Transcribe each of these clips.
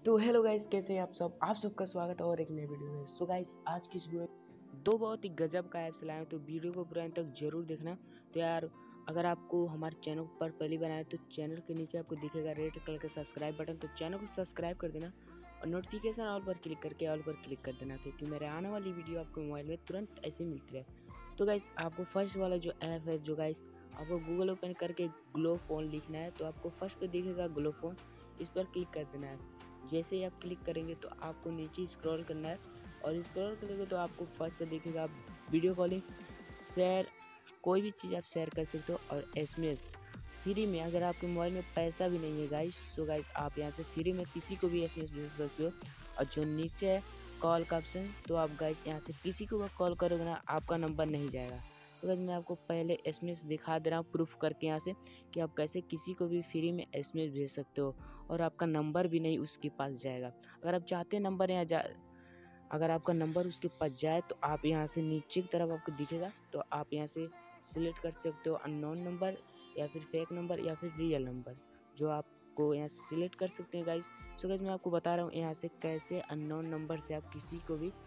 तो hello guys, कैसे हैं आप सबका स्वागत है और एक नए वीडियो में। सो गाइस, आज की इस वीडियो में दो बहुत ही गजब का ऐप्स लाए हैं, तो वीडियो को पूरा अंत तक जरूर देखना। तो यार, अगर आपको हमारे चैनल पर पहली बार आए तो चैनल के नीचे आपको दिखेगा रेड कलर का सब्सक्राइब बटन, तो चैनल को सब्सक्राइब कर देना और नोटिफिकेशन ऑल पर क्लिक करके ऑल पर क्लिक कर देना, क्योंकि मेरे आने वाली वीडियो आपको मोबाइल में तुरंत ऐसे मिलती रहे। तो गाइस, आपको फर्स्ट वाला जो ऐप है, जो गाइस आपको गूगल ओपन करके ग्लो फोन लिखना है, तो आपको फर्स्ट पे दिखेगा ग्लो फोन, इस पर क्लिक कर देना है। जैसे ही आप क्लिक करेंगे तो आपको नीचे स्क्रॉल करना है और स्क्रॉल करेंगे तो आपको फर्स्ट पे दिखेगा वीडियो कॉलिंग, शेयर, कोई भी चीज़ आप शेयर कर सकते हो और एसएमएस फ्री में। अगर आपके मोबाइल में पैसा भी नहीं है गाइस, तो गाइस आप यहाँ से फ्री में किसी को भी एसएमएस भेज सकते हो। और जो नीचे है कॉल का ऑप्शन, तो आप गाइस यहाँ से किसी को कॉल करोगे ना, आपका नंबर नहीं जाएगा। तो गाइस मैं आपको पहले एसएमएस दिखा दे रहा हूँ प्रूफ करके यहाँ से कि आप कैसे किसी को भी फ्री में एसएमएस भेज सकते हो और आपका नंबर भी नहीं उसके पास जाएगा। अगर आप चाहते हैं नंबर अगर आपका नंबर उसके पास जाए तो आप यहाँ से नीचे की तरफ आपको दिखेगा, तो आप यहाँ से सिलेक्ट कर सकते हो अननोन नंबर या फिर फेक नंबर या फिर रियल नंबर, जो आपको यहाँ से सिलेक्ट कर सकते हैं गाइस। सो गाइस मैं आपको बता रहा हूँ यहाँ से कैसे अननोन नंबर से आप किसी को भी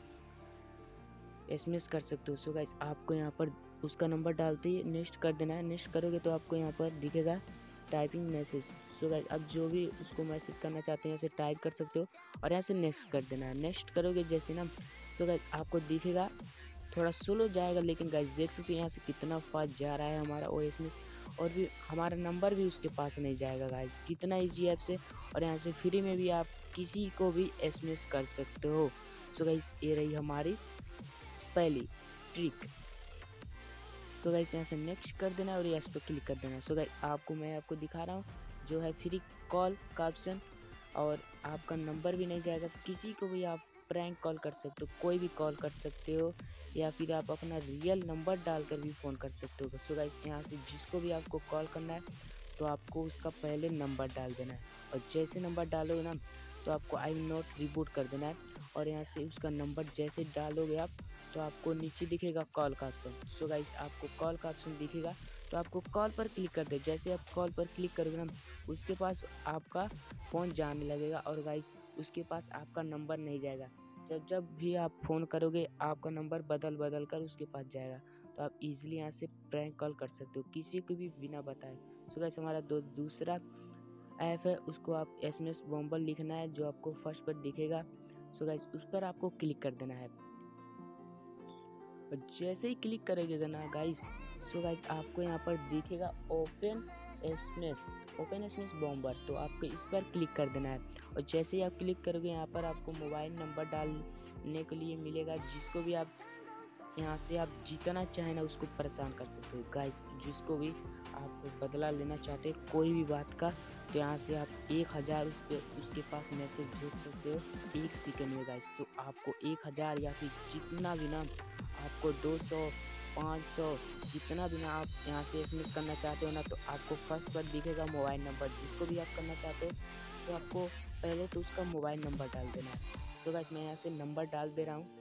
एसएमएस कर सकते हो। सो गाइस आपको यहाँ पर उसका नंबर डालते ही नेक्स्ट कर देना है। नेक्स्ट करोगे तो आपको यहाँ पर दिखेगा टाइपिंग मैसेज। सो गाइस अब जो भी उसको मैसेज करना चाहते हैं यहाँ से टाइप कर सकते हो और यहाँ से नेक्स्ट कर देना है। नेक्स्ट करोगे जैसे ना, सो गाइस आपको दिखेगा थोड़ा स्लो जाएगा, लेकिन गाइस देख सकते हो यहाँ से कितना फास्ट जा रहा है हमारा वो एसएमएस, और भी हमारा नंबर भी उसके पास नहीं जाएगा गाइस। कितना ईजी ऐप से, और यहाँ से फ्री में भी आप किसी को भी एसएमएस कर सकते हो। सो गाइस ये रही हमारी पहली ट्रिक। तो गाइस यहाँ से नेक्स्ट कर देना और यस पे क्लिक कर देना। सो गाइस मैं आपको दिखा रहा हूँ जो है फ्री कॉल का ऑप्शन, और आपका नंबर भी नहीं जाएगा। किसी को भी आप प्रैंक कॉल कर सकते हो, कोई भी कॉल कर सकते हो, या फिर आप अपना रियल नंबर डालकर भी फ़ोन कर सकते हो। सो गाइस यहाँ से जिसको भी आपको कॉल करना है तो आपको उसका पहले नंबर डाल देना है, और जैसे नंबर डालोगे ना तो आपको आई विल नॉट रिबूट कर देना है, और यहाँ से उसका नंबर जैसे डालोगे आप तो आपको नीचे दिखेगा कॉल का ऑप्शन। सो गाइस आपको कॉल का ऑप्शन दिखेगा तो आपको कॉल पर क्लिक कर दे। जैसे आप कॉल पर क्लिक करोगे ना, उसके पास आपका फ़ोन जाने लगेगा, और गाइस उसके पास आपका नंबर नहीं जाएगा। जब भी आप फ़ोन करोगे आपका नंबर बदल कर उसके पास जाएगा, तो आप इजीली यहाँ से प्रैंक कॉल कर सकते हो किसी को भी बिना बताए। सो गाइस हमारा दूसरा ऐप है, उसको आप एसएमएस बॉम्बर लिखना है, जो आपको फर्स्ट पर दिखेगा। सो गाइस उस पर आपको क्लिक कर देना है, और जैसे ही क्लिक करेंगे ना गाइस, सो गाइस आपको यहाँ पर दिखेगा ओपन एसएमएस बॉम्बर, तो आपको इस पर क्लिक कर देना है। और जैसे ही आप क्लिक करोगे यहाँ पर आपको मोबाइल नंबर डालने के लिए मिलेगा, जिसको भी आप यहाँ से आप जितना चाहे ना उसको परेशान कर सकते हो गाइस। जिसको भी आप बदला लेना चाहते हो कोई भी बात का, तो यहाँ से आप 1000 उसके पास मैसेज भेज सकते हो 1 सेकंड में गाइस। तो आपको 1000 या फिर जितना भी ना आपको 200 500 जितना भी ना आप यहाँ से एसएमएस करना चाहते हो ना, तो आपको फर्स्ट पर दिखेगा मोबाइल नंबर। जिसको भी आप करना चाहते हो तो आपको पहले तो उसका मोबाइल नंबर डाल देना है। सो गाइस मैं यहाँ से नंबर डाल दे रहा हूँ,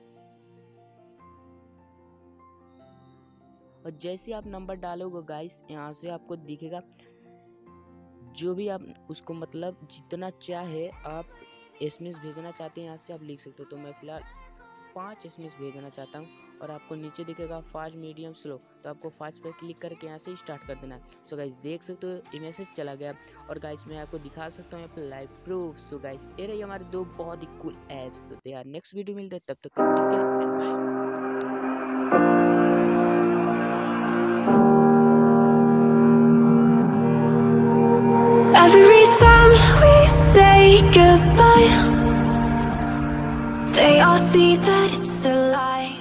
और जैसे आप नंबर डालोगे गाइस यहाँ से आपको दिखेगा जो भी आप उसको मतलब जितना चाहे आप एसएमएस भेजना चाहते हैं यहाँ से आप लिख सकते हो। तो मैं फिलहाल 5 एसएमएस भेजना चाहता हूँ, और आपको नीचे दिखेगा फास्ट मीडियम स्लो, तो आपको फास्ट पर क्लिक करके यहाँ से स्टार्ट कर देना है। सो गाइस देख सकते हो ये मैसेज चला गया, और गाइस मैं आपको दिखा सकता हूँ यहाँ पर लाइव प्रूफ। सो गाइस ये रही हमारे दो बहुत ही कूल ऐप्स। तो यार नेक्स्ट वीडियो मिलते हैं, तब तक ठीक है, bye. Every time we say goodbye, they all see that it's a lie.